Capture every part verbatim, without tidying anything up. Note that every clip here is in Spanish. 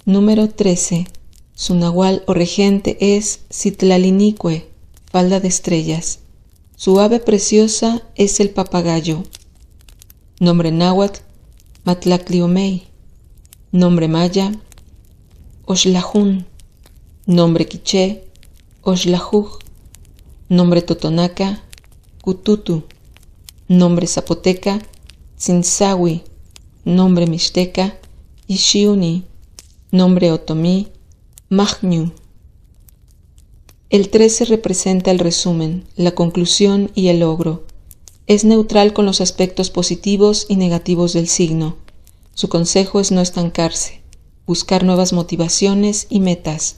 Número trece. Su nahual o regente es Citlalinique, falda de estrellas. Su ave preciosa es el papagayo. Nombre náhuatl, Matlacliomei. Nombre maya, Oxlajún. Nombre quiché, Oxlajuj. Nombre totonaca, Cututu. Nombre zapoteca, Tzintzahui. Nombre mixteca, Ixhiuni. Nombre otomí, Majñu. El trece representa el resumen, la conclusión y el logro. Es neutral con los aspectos positivos y negativos del signo. Su consejo es no estancarse, buscar nuevas motivaciones y metas.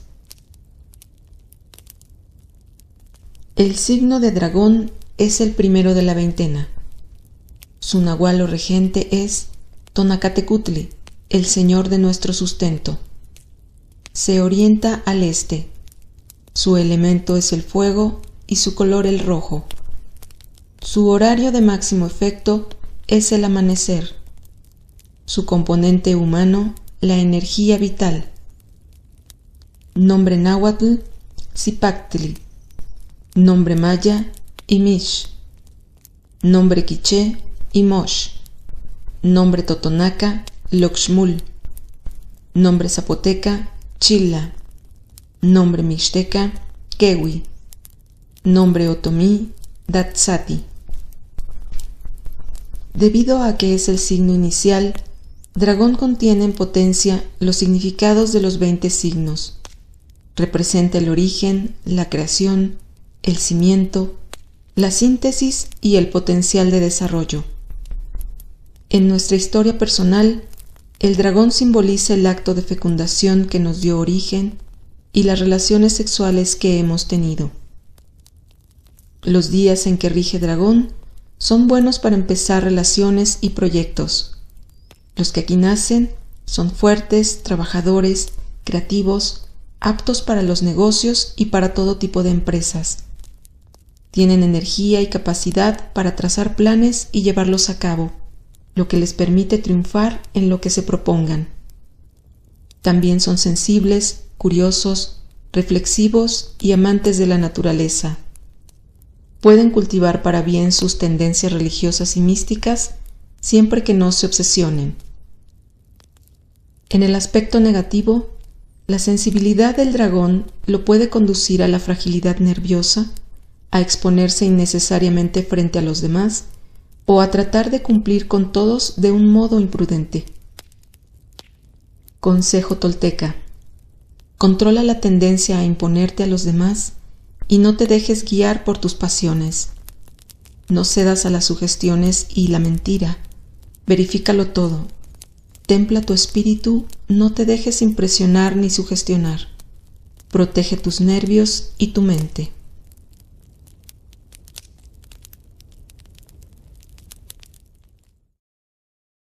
El signo de dragón es el primero de la veintena. Su nahual o regente es Tonacatecutli, el señor de nuestro sustento. Se orienta al este. Su elemento es el fuego y su color el rojo. Su horario de máximo efecto es el amanecer. Su componente humano, la energía vital. Nombre náhuatl, Zipactli. Nombre maya, Imish. Nombre quiché, Imosh. Nombre totonaca, Loxmul. Nombre zapoteca, Chilla. Nombre mixteca, Kewi. Nombre otomí, Datsati. Debido a que es el signo inicial, dragón contiene en potencia los significados de los veinte signos. Representa el origen, la creación, el cimiento, la síntesis y el potencial de desarrollo. En nuestra historia personal, el dragón simboliza el acto de fecundación que nos dio origen y las relaciones sexuales que hemos tenido. Los días en que rige dragón son buenos para empezar relaciones y proyectos. Los que aquí nacen son fuertes, trabajadores, creativos, aptos para los negocios y para todo tipo de empresas. Tienen energía y capacidad para trazar planes y llevarlos a cabo, lo que les permite triunfar en lo que se propongan. También son sensibles, curiosos, reflexivos y amantes de la naturaleza. Pueden cultivar para bien sus tendencias religiosas y místicas siempre que no se obsesionen. En el aspecto negativo, la sensibilidad del dragón lo puede conducir a la fragilidad nerviosa, a exponerse innecesariamente frente a los demás o a tratar de cumplir con todos de un modo imprudente. Consejo tolteca: controla la tendencia a imponerte a los demás y no te dejes guiar por tus pasiones. No cedas a las sugestiones y la mentira. Verifícalo todo. Templa tu espíritu, no te dejes impresionar ni sugestionar. Protege tus nervios y tu mente.